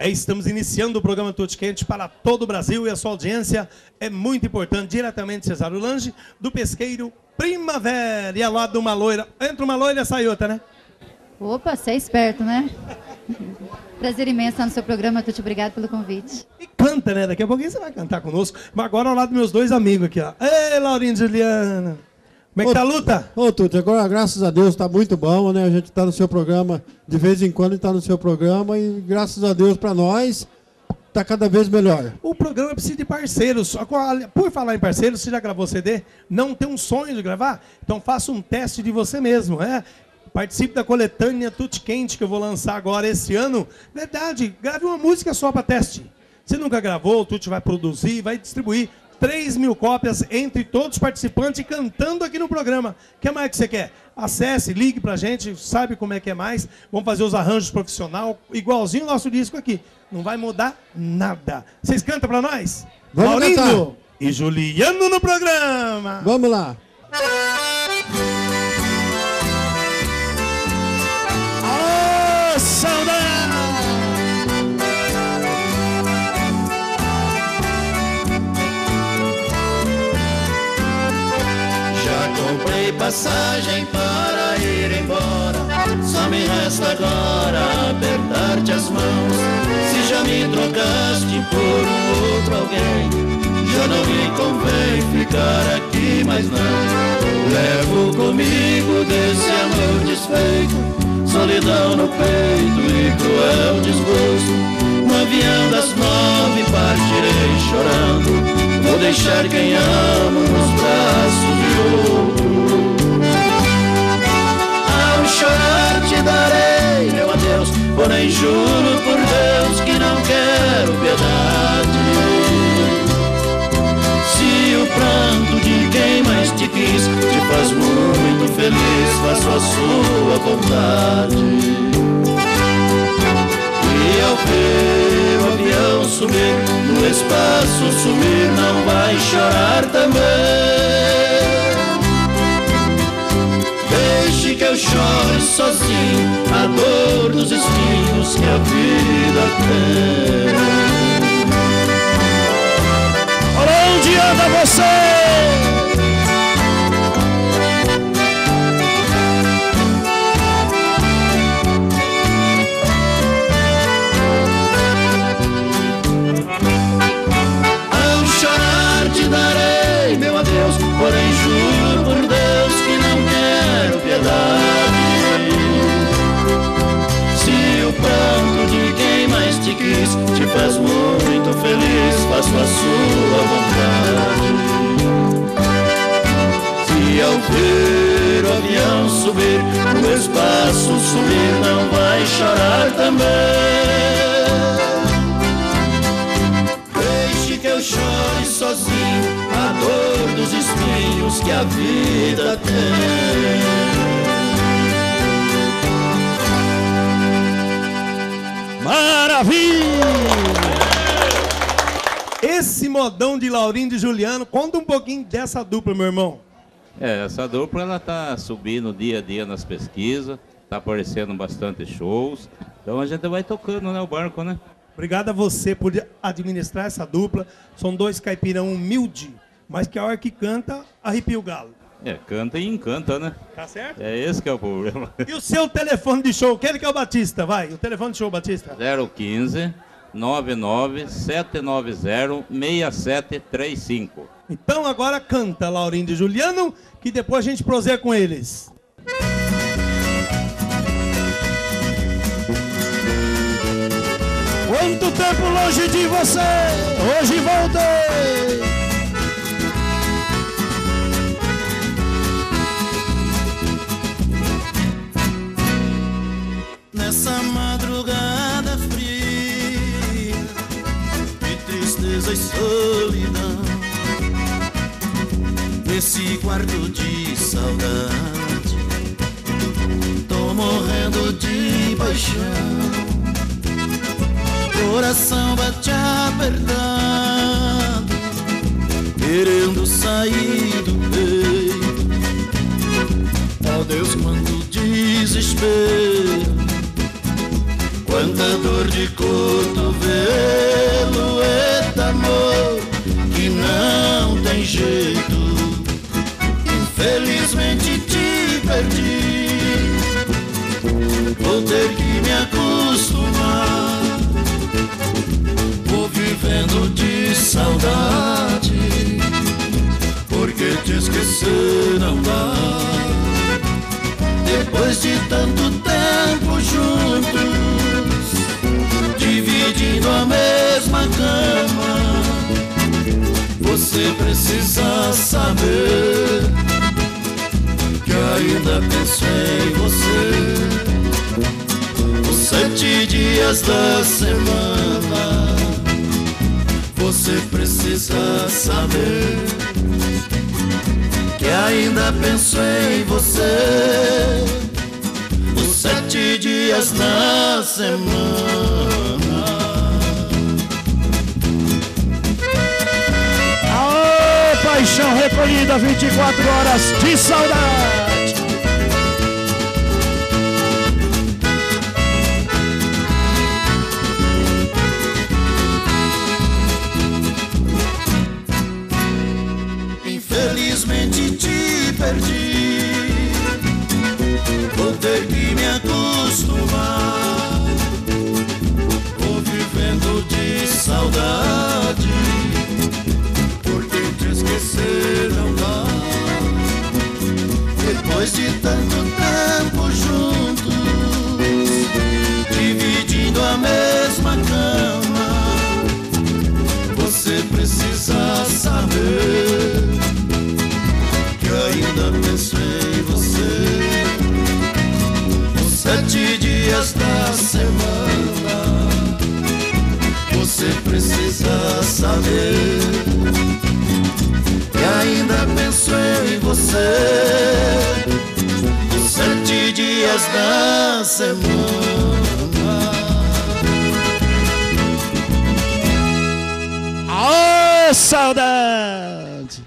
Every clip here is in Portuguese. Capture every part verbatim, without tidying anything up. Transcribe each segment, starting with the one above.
Estamos iniciando o programa Tutti Quente para todo o Brasil e a sua audiência é muito importante, diretamente Cesário Lange, do pesqueiro Primavera, e ao lado de uma loira. Entra uma loira e sai outra, né? Opa, você é esperto, né? Prazer imenso estar no seu programa, Tutti, obrigado pelo convite. E canta, né? Daqui a pouquinho você vai cantar conosco. Mas agora ao lado dos meus dois amigos aqui, ó. Ei, Laurinho e Juliana. Como é que tá a luta? Ô, Tutti, agora, graças a Deus, tá muito bom, né? A gente tá no seu programa, de vez em quando tá no seu programa e graças a Deus para nós, tá cada vez melhor. O programa precisa de parceiros. Por falar em parceiros, você já gravou C D? Não tem um sonho de gravar? Então faça um teste de você mesmo, é? Participe da coletânea Tutti Quente que eu vou lançar agora esse ano. Verdade, grave uma música só para teste. Se nunca gravou, o Tutti vai produzir, vai distribuir três mil cópias entre todos os participantes cantando aqui no programa. O que mais que você quer? Acesse, ligue pra gente, sabe como é que é mais. Vamos fazer os arranjos profissional, igualzinho o nosso disco aqui. Não vai mudar nada. Vocês cantam pra nós? Vamos Laurindo cantar. E Juliano no programa. Vamos lá. Ô, saudade! Comprei passagem para ir embora, só me resta agora apertar-te as mãos. Se já me trocaste por um outro alguém, já não me convém ficar aqui mais não. Levo comigo desse amor desfeito, solidão no peito e cruel desgosto. No avião das nove partirei chorando, vou deixar quem amo nos braços de outro. Ao chorar te darei meu adeus, porém juro por Deus que não quero piedade. Se o pranto de quem mais te quis te faz muito feliz, faço a sua vontade. E ao ver o avião subir, no espaço sumir, não vai chorar também. Deixe que eu chore sozinho a dor dos espinhos que a vida tem. Olha onde anda você! Porém juro por Deus que não quero piedade. Se o pranto de quem mais te quis te faz muito feliz, faço a sua vontade. Se ao ver o avião subir, o espaço sumir, não vai chorar também. Deixe que eu chore sozinho a dor dos espinhos que a vida tem. Maravilha! Esse modão de Laurindo e Juliano, conta um pouquinho dessa dupla, meu irmão. É, essa dupla ela tá subindo dia a dia nas pesquisas, tá aparecendo bastante shows, então a gente vai tocando, né, o barco, né? Obrigado a você por administrar essa dupla. São dois caipirão humilde, mas que a hora que canta, arrepia o galo. É, canta e encanta, né? Tá certo? É esse que é o problema. E o seu telefone de show? Quem que é o Batista? Vai, o telefone de show, Batista. zero quinze, nove nove, sete nove zero, seis sete três cinco. Então agora canta, Laurindo e Juliano, que depois a gente prosegue com eles. Quanto tempo longe de você, hoje voltei. Nessa madrugada fria, de tristeza e solidão, nesse quarto de saudade, tô morrendo de paixão. Coração bate apertado, querendo sair do peito. Ó Deus, quanto desespero, quanta dor de cotovelo. silhueta, amor, que não tem jeito. Infelizmente te perdi, vou ter que me acostumar. Vou vivendo de saudade, porque te esquecer não dá. Depois de tanto tempo juntos, dividindo a mesma cama, você precisa saber que ainda penso em você. Os sete dias da semana, você precisa saber que ainda penso em você. Os sete dias na semana. Aô, paixão recolhida, vinte e quatro horas de saudade. Infelizmente te perdi, vou ter que me acostumar. Vou vivendo de saudade, porque te esquecer não dá. Depois de tanto tempo juntos, dividindo a mesma cama, você precisa saber que ainda penso em você. Os sete dias da semana, você precisa saber que ainda penso em você. Os sete dias da semana. Aô, saudade!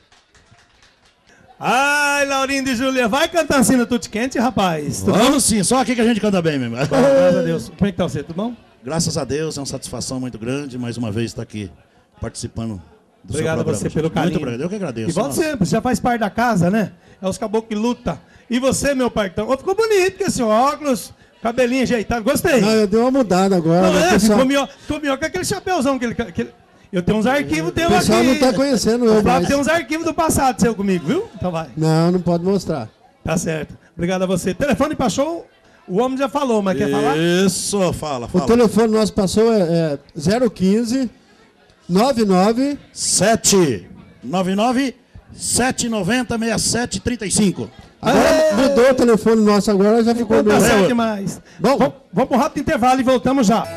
Ai, Laurinho de Júlia, vai cantar assim no Tutti Quente, rapaz? Tudo bom? Vamos sim, só aqui que a gente canta bem mesmo. Graças a Deus. Como é que tá você? Tudo bom? Graças a Deus, é uma satisfação muito grande mais uma vez estar aqui participando do Obrigado seu a programa. você pelo carinho. Muito obrigado, eu que agradeço. E volta Nossa. sempre, você já faz parte da casa, né? É os caboclos que luta. E você, meu partão? Oh, ficou bonito com esse óculos, cabelinho ajeitado, gostei. Não, eu dei uma mudada agora. Não né, é? pessoal? Ficou melhor, ficou melhor que aquele chapéuzão que ele... Que ele... Eu tenho uns arquivos teu O pessoal aqui. não tá conhecendo O eu Flávio mais. tem uns arquivos do passado seu comigo, viu? Então vai. Não, não pode mostrar. Tá certo. Obrigado a você. Telefone pra show, o homem já falou, mas quer falar? Isso, fala, O fala. telefone nosso passou é, é zero quinze, nove nove. sete nove nove sete nove zero seis sete três cinco. Agora mudou o telefone nosso agora, já ficou Tá meu. certo demais. Bom. Vamos, vamos pro rápido intervalo e voltamos já.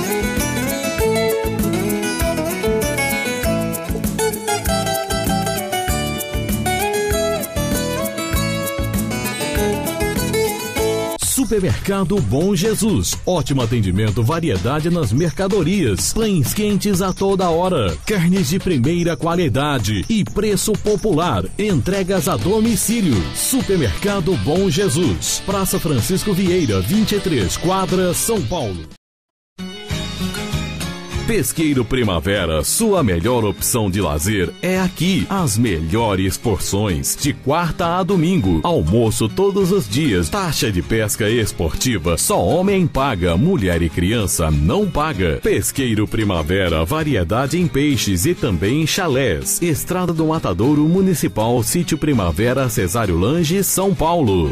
Supermercado Bom Jesus. Ótimo atendimento, variedade nas mercadorias. Pães quentes a toda hora. Carnes de primeira qualidade e preço popular. Entregas a domicílio. Supermercado Bom Jesus. Praça Francisco Vieira, vinte e três, Quadra, São Paulo. Pesqueiro Primavera, sua melhor opção de lazer é aqui. As melhores porções, de quarta a domingo. Almoço todos os dias. Taxa de pesca esportiva, só homem paga, mulher e criança não paga. Pesqueiro Primavera, variedade em peixes e também em chalés. Estrada do Matadouro Municipal, Sítio Primavera, Cesário Lange, São Paulo.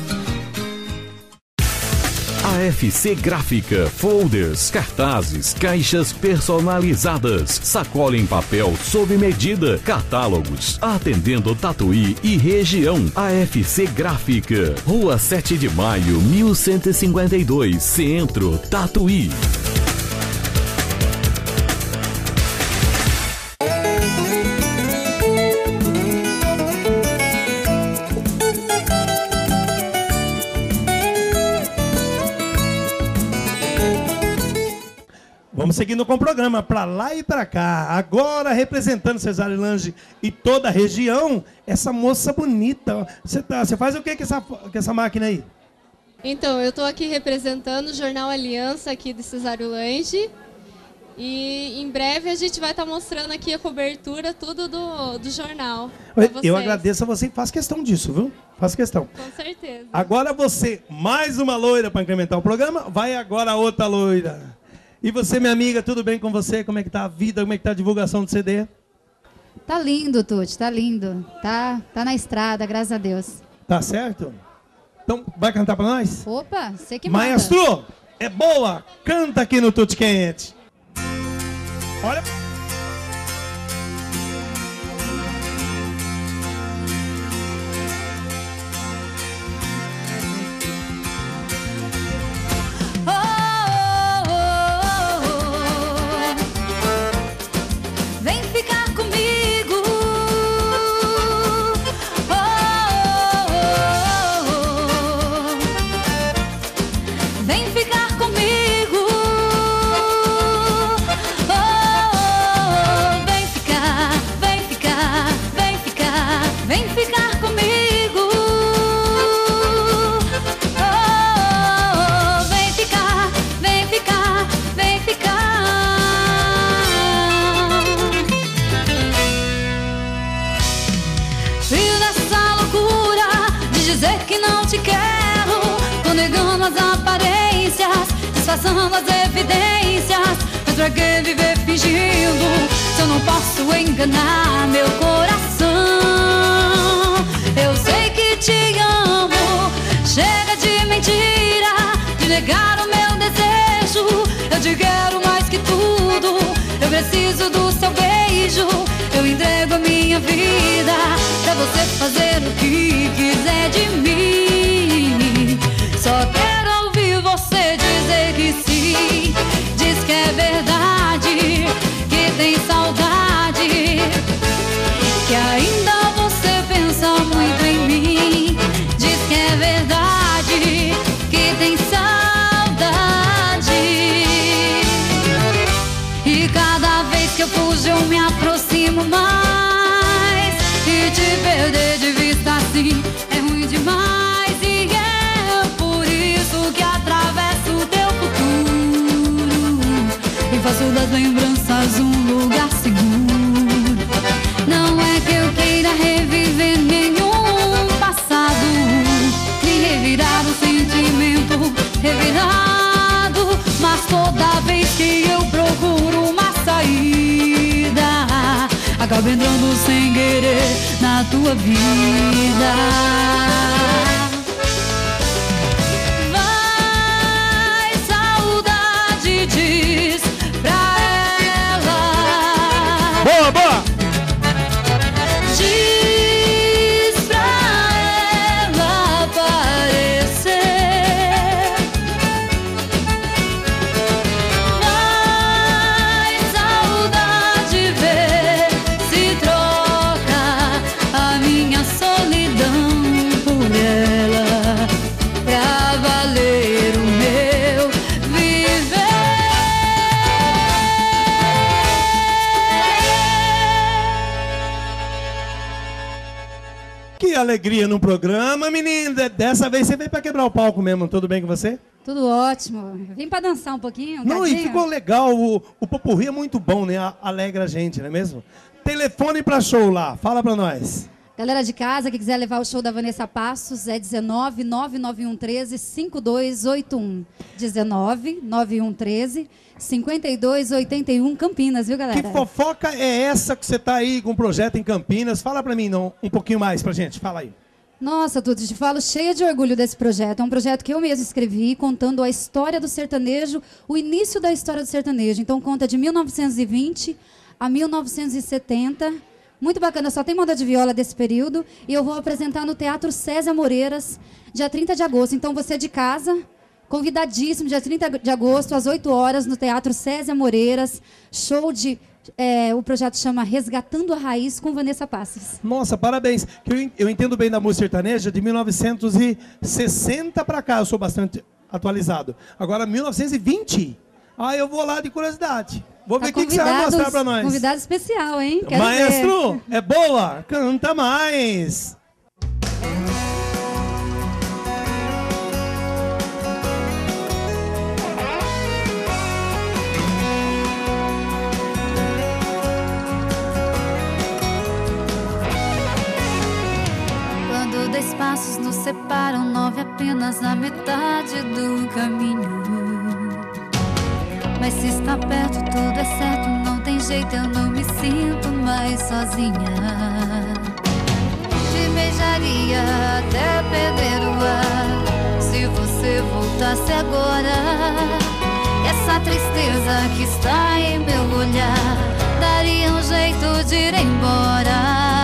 A F C Gráfica, folders, cartazes, caixas personalizadas, sacola em papel sob medida, catálogos, atendendo Tatuí e região. A F C Gráfica, Rua sete de maio, mil cento e cinquenta e dois, Centro, Tatuí. Vamos seguindo com o programa, pra lá e pra cá. Agora, representando Cesário Lange e toda a região, essa moça bonita. Você tá, você faz o que com essa, com essa máquina aí? Então, eu estou aqui representando o Jornal Aliança aqui de Cesário Lange. E em breve a gente vai estar tá mostrando aqui a cobertura, tudo do, do jornal. Eu agradeço a você e faço questão disso, viu? Faço questão. Com certeza. Agora você, mais uma loira para incrementar o programa, vai agora a outra loira. E você, minha amiga, tudo bem com você? Como é que tá a vida? Como é que tá a divulgação do C D? Tá lindo, Tuti, tá lindo. Tá, tá na estrada, graças a Deus. Tá certo? Então, vai cantar para nós? Opa, você que manda. Maestro, é boa? Canta aqui no Tutti Quente. Olha. Disfarçando as evidências, mas pra que viver fingindo se eu não posso enganar meu coração? Eu sei que te amo, chega de mentira, de negar o meu desejo. Eu te quero mais que tudo, eu preciso do seu beijo. Eu entrego a minha vida pra você fazer o que quiser de mim. Só quero ouvir você dizer que sim, diz que é verdade, que tem saudade, que ainda você pensa muito em mim. Diz que é verdade, que tem saudade, e cada vez que eu fujo eu me aproximo mais, e te perder de vista assim é ruim demais. Faço das lembranças um lugar seguro. Não é que eu queira reviver nenhum passado, nem revirar um sentimento revirado, mas toda vez que eu procuro uma saída, acabo entrando sem querer na tua vida. Boa, boa! Diz pra ela aparecer, vai saudade ver se troca a minha solidão por ela, pra valer o meu viver. Que alegria no programa, menina. Dessa vez você veio para quebrar o palco mesmo. Tudo bem com você? Tudo ótimo. Vim para dançar um pouquinho. Um não, cadinho. E ficou legal. O, o popurrí é muito bom, né? Alegra a gente, não é mesmo? Telefone para show lá. Fala para nós. Galera de casa que quiser levar o show da Vanessa Passos é dezenove, nove nove um um três, cinco dois oito um. dezenove, nove um um três, cinco dois oito um, Campinas, viu, galera? Que fofoca é essa que você tá aí com o projeto em Campinas? Fala pra mim não, um pouquinho mais pra gente, fala aí. Nossa, Tuti, te falo cheia de orgulho desse projeto. É um projeto que eu mesmo escrevi, contando a história do sertanejo, o início da história do sertanejo. Então conta de mil novecentos e vinte a mil novecentos e setenta. Muito bacana, só tem moda de viola desse período. E eu vou apresentar no Teatro César Moreiras, dia trinta de agosto. Então você de casa, convidadíssimo, dia trinta de agosto, às oito horas, no Teatro César Moreiras. Show de... É, o projeto chama Resgatando a Raiz, com Vanessa Passos. Nossa, parabéns. Eu, eu entendo bem da música sertaneja de mil novecentos e sessenta para cá. Eu sou bastante atualizado. Agora, mil novecentos e vinte. Ah, eu vou lá de curiosidade. Vou ver o tá que, que você vai mostrar para nós. Convidado especial, hein? Quero Maestro, ver. É boa? Canta mais. separam, nove apenas na metade do caminho. Mas se está perto tudo é certo, não tem jeito, eu não me sinto mais sozinha. Te beijaria até perder o ar, se você voltasse agora. Essa tristeza que está em meu olhar daria um jeito de ir embora.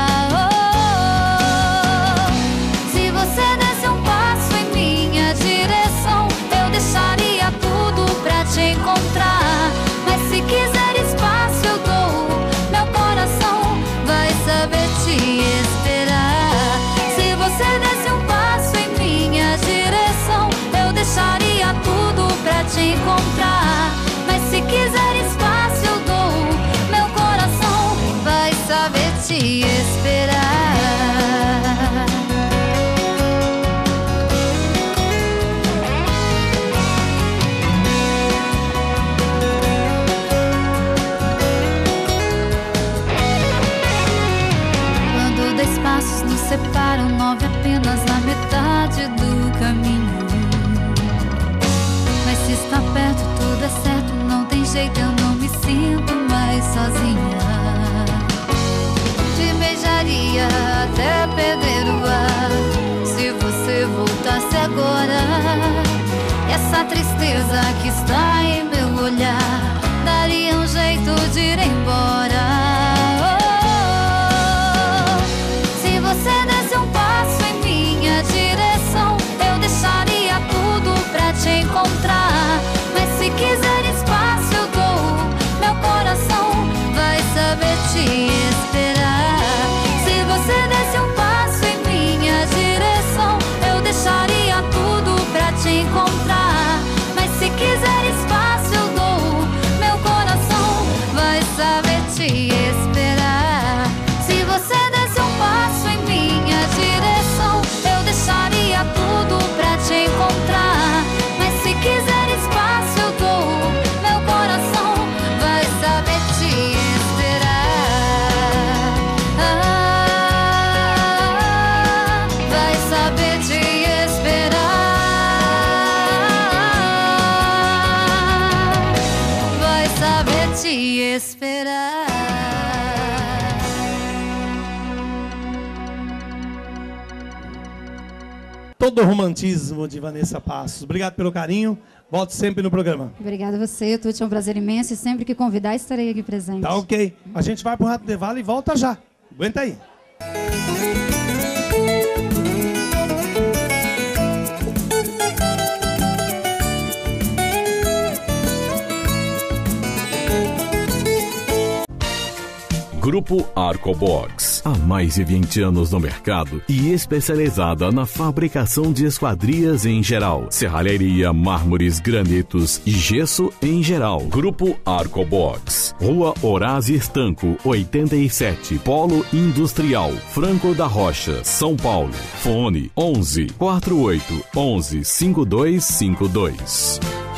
Oh, se você desse um passo em minha direção, eu deixaria tudo pra te encontrar. Mas se quiser espaço eu dou, meu coração vai saber te esperar. Se você desse um passo em minha direção, eu deixaria tudo pra te encontrar. Mas se quiser espaço eu dou, meu coração vai saber te esperar. Quando dois passos nos separam, nove apenas na metade do caminho. Mas se está perto tudo é certo, não tem jeito, eu não me sinto mais sozinha. Te beijaria até perder o ar, se você voltasse agora. Essa tristeza que está em meu olhar daria um jeito de ir embora. Oh, se você desse um passo em minha direção, eu deixaria tudo pra te encontrar. Mas se quiser espaço eu dou, meu coração vai saber te esperar. Se você desse um passo em minha direção, eu deixaria tudo pra te encontrar. Mas se quiser espaço eu dou, meu coração vai saber te esperar. Se você desse um passo em minha direção, eu deixaria tudo pra te encontrar. Mas se quiser espaço eu dou, meu coração vai saber te esperar. Ah, vai saber te esperar. Vai saber te esperar. Todo o romantismo de Vanessa Passos. Obrigado pelo carinho. Volte sempre no programa. Obrigada a você, Tuti. É um prazer imenso e sempre que convidar estarei aqui presente. Tá ok. A gente vai para o Rato de Vale e volta já. Aguenta aí. Grupo Arcobox, há mais de vinte anos no mercado e especializada na fabricação de esquadrias em geral, serralheria, mármores, granitos e gesso em geral. Grupo Arcobox, Rua Horácio Estanco, oitenta e sete, Polo Industrial, Franco da Rocha, São Paulo. Fone onze, quarenta e oito, onze, cinquenta e dois cinquenta e dois.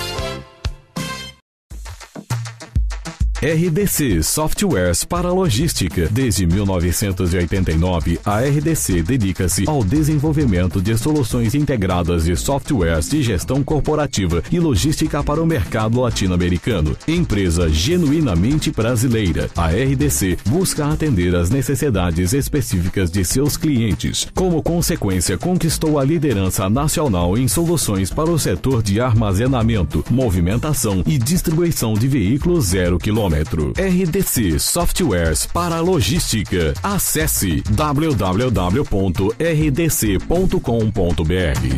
R D C Softwares para Logística. Desde mil novecentos e oitenta e nove, a R D C dedica-se ao desenvolvimento de soluções integradas de softwares de gestão corporativa e logística para o mercado latino-americano. Empresa genuinamente brasileira, a R D C busca atender às necessidades específicas de seus clientes. Como consequência, conquistou a liderança nacional em soluções para o setor de armazenamento, movimentação e distribuição de veículos zero quilômetro. R D C Softwares para Logística. Acesse w w w ponto r d c ponto com ponto b r.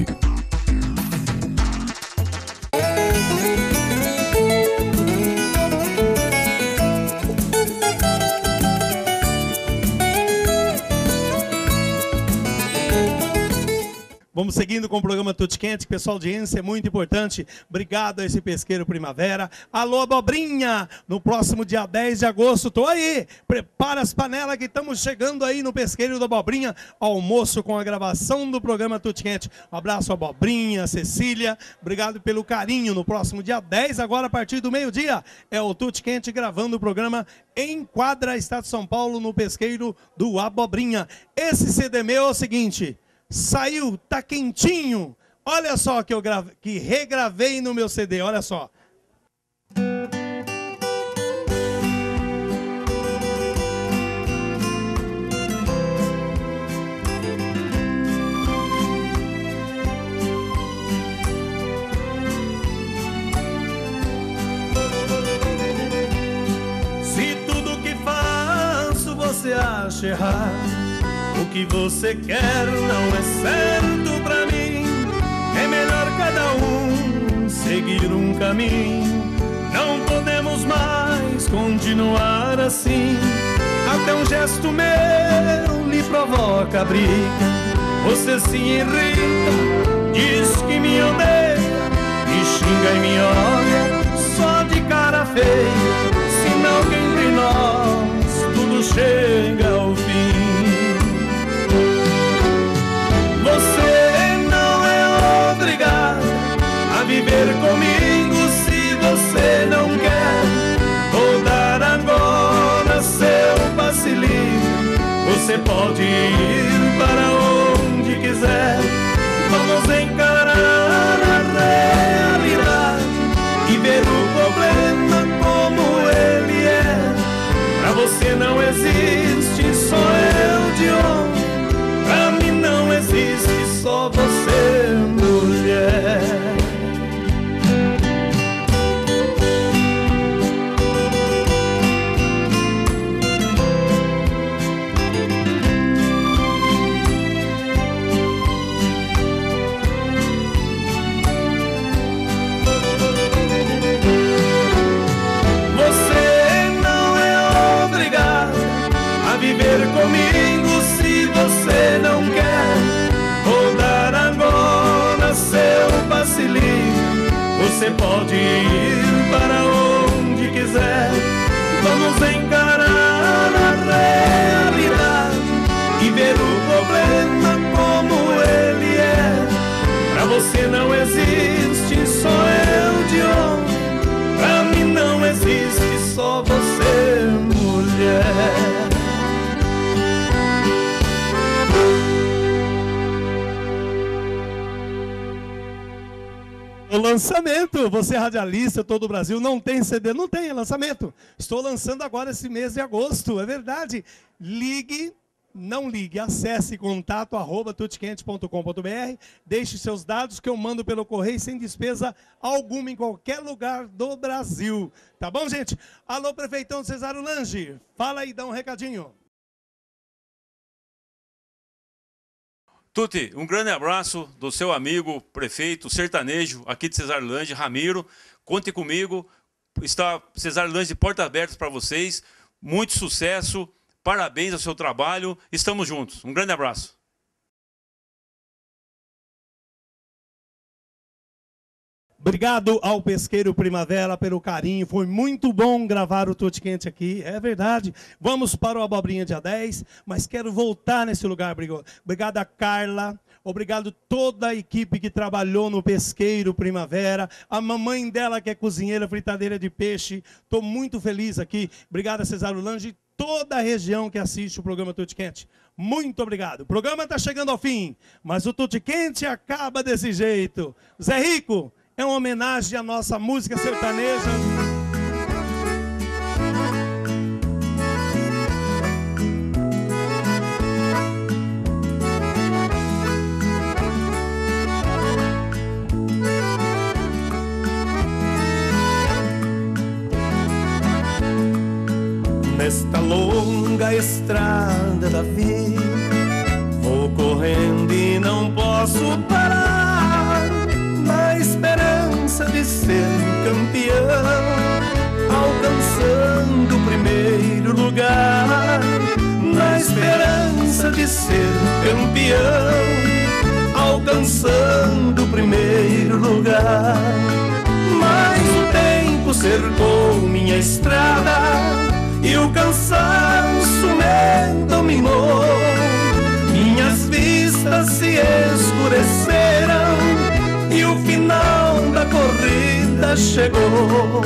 Vamos seguindo com o programa Tutti Quente, pessoal, audiência é muito importante. Obrigado a esse pesqueiro Primavera. Alô, Abobrinha! No próximo dia dez de agosto, tô aí. Prepara as panelas que estamos chegando aí no pesqueiro do Abobrinha. Almoço com a gravação do programa Tutti Quente. Um abraço, Abobrinha, Cecília. Obrigado pelo carinho. No próximo dia dez, agora a partir do meio-dia, é o Tutti Quente gravando o programa em Quadra, Estado de São Paulo, no pesqueiro do Abobrinha. Esse C D meu é o seguinte... Saiu, tá quentinho. Olha só que eu grave, que regravei no meu C D, olha só. Se tudo que faço você acha errado, o que você quer não é certo pra mim. É melhor cada um seguir um caminho. Não podemos mais continuar assim. Até um gesto meu lhe provoca briga. Você se irrita, diz que me odeia, me xinga e me olha só de cara feia. Sinal que entre nós tudo chega ao fim. Você não é obrigado a viver comigo se você não quer. Vou dar agora seu passe livre. Você pode ir para onde quiser. Vamos encarar a realidade e ver o problema como ele é. Pra você não existe só eu de homem. Pra mim não existe só você, mulher. Você não é obrigado a viver comigo se você não quer. Vou dar agora seu passe livre. Você pode ir para onde quiser. Vamos encarar a realidade e ver o problema como ele é. Pra você não existe só eu de homem. Pra mim não existe só você, mulher. O lançamento, você radialista, todo o Brasil, não tem C D, não tem lançamento. Estou lançando agora esse mês de agosto, é verdade. Ligue, não ligue, acesse contato arroba tutiquente ponto com ponto br, deixe seus dados que eu mando pelo correio sem despesa alguma em qualquer lugar do Brasil. Tá bom, gente? Alô, prefeitão Cesário Lange, fala aí, dá um recadinho. Tuti, um grande abraço do seu amigo, prefeito sertanejo aqui de Cesário Lange, Ramiro. Conte comigo, está Cesário Lange de portas abertas para vocês. Muito sucesso, parabéns ao seu trabalho, estamos juntos. Um grande abraço. Obrigado ao Pesqueiro Primavera pelo carinho, foi muito bom gravar o Tuti Quente aqui, é verdade. Vamos para o Abobrinha dia dez, mas quero voltar nesse lugar. Obrigado a Carla, obrigado toda a equipe que trabalhou no Pesqueiro Primavera, a mamãe dela que é cozinheira, fritadeira de peixe, estou muito feliz aqui. Obrigado a Cesário Lange e toda a região que assiste o programa Tuti Quente. Muito obrigado. O programa está chegando ao fim, mas o Tuti Quente acaba desse jeito. Zé Rico, é uma homenagem à nossa música sertaneja. Nesta longa estrada da vida, vou correndo e não posso parar, na esperança de ser campeão, alcançando o primeiro lugar. Na esperança de ser campeão, alcançando o primeiro lugar. Mas o tempo cercou minha estrada e o cansaço me dominou. Minhas vistas se escureceram e o final da corrida chegou.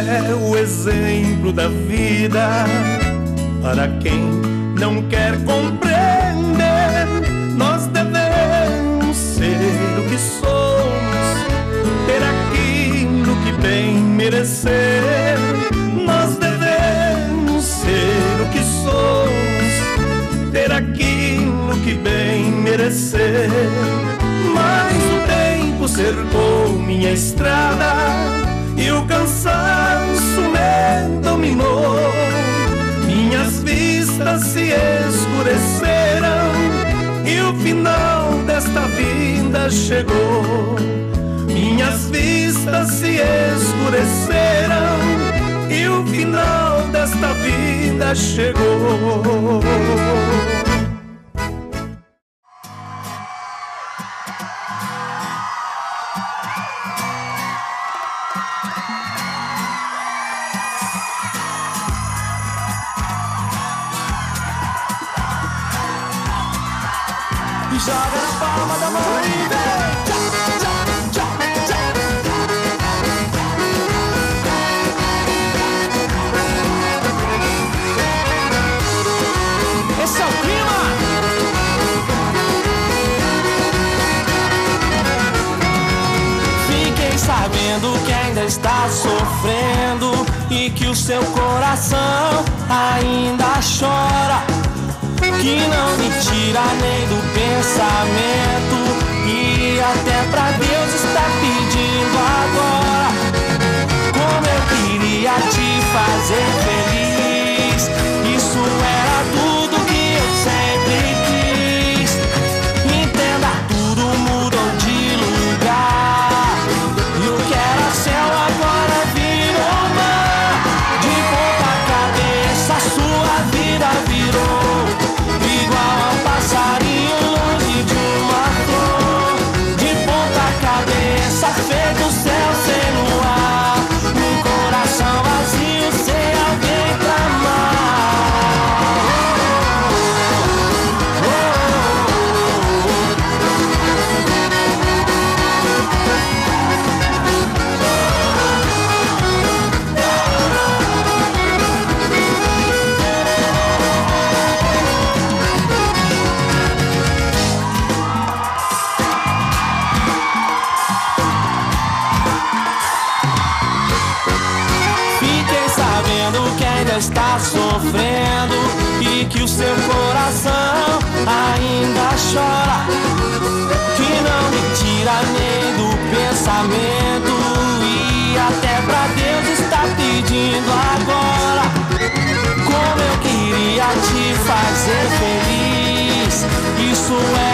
é o exemplo da vida. Para quem não quer compreender, nós devemos ser o que somos, ter aquilo que bem merecer. Nós devemos ser o que somos, ter aquilo que bem merecer. Mas o tempo cercou minha estrada e o cansaço me dominou. Minhas vistas se escureceram e o final desta vida chegou. Minhas vistas se escureceram e o final desta vida chegou. Joga na palma da mão e vem. Tchá, tchá, tchá, tchá. Esse é o clima. Fiquei sabendo que ainda está sofrendo e que o seu coração ainda chora, que não me tira nem do pensamento e até pra Deus está pedindo agora. Como eu queria te fazer feliz, isso era tudo que eu sempre quis. Entenda, tudo mudou de lugar e o que era céu agora virou mar. De ponta cabeça a sua vida virou igual a um passarinho longe de uma flor. De ponta cabeça feito o céu sem luar, um coração vazio sem alguém pra amar. Oh, oh, está sofrendo e que o seu coração ainda chora, que não me tira nem do pensamento e até pra Deus está pedindo agora. Como eu queria te fazer feliz, isso é